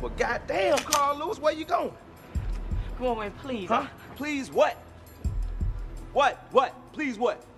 But goddamn, Carlos, where you going? Go away, please. Huh? Please what? What? Please what?